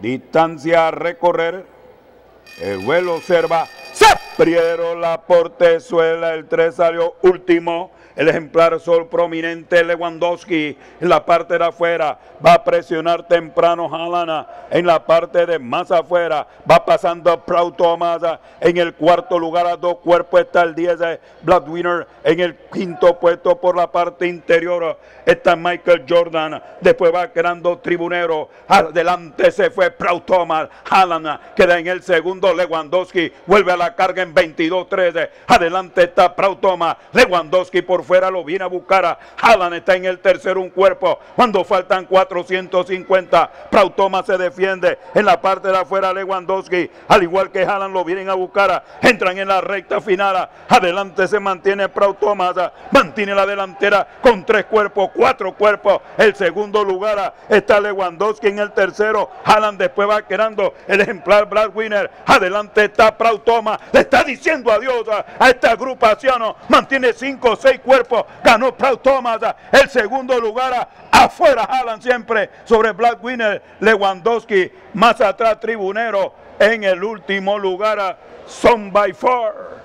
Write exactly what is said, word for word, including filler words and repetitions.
Distancia a recorrer. El vuelo observa. Se abrieron la portezuela. El tres salió último. El ejemplar Sol Prominente Lewandowski en la parte de afuera. Va a presionar temprano Haaland en la parte de más afuera. Va pasando Proud Thomas en el cuarto lugar. A dos cuerpos está el diez. Black Winner en el quinto puesto por la parte interior. Está Michael Jordan. Después va quedando Tribunero. Adelante se fue Proud Thomas. Haaland queda en el segundo. Lewandowski vuelve a la carga en veintidós trece. Adelante está Proud Thomas. Lewandowski por fuera lo viene a buscar. A Haaland está en el tercero, un cuerpo. Cuando faltan cuatrocientos cincuenta, Proud Thomas se defiende en la parte de afuera. Lewandowski, al igual que Haaland, lo vienen a buscar. Entran en la recta final. Adelante se mantiene Proud Thomas. Mantiene la delantera con tres cuerpos, cuatro cuerpos. El segundo lugar está Lewandowski en el tercero. Haaland después va quedando el ejemplar Black Winner. Adelante está Proud Thomas. Le está diciendo adiós a esta agrupación. Mantiene cinco o seis cuerpos. Ganó Proud Thomas. El segundo lugar afuera Haaland siempre sobre Black Winner. Lewandowski más atrás Tribunero en el último lugar. Son by four.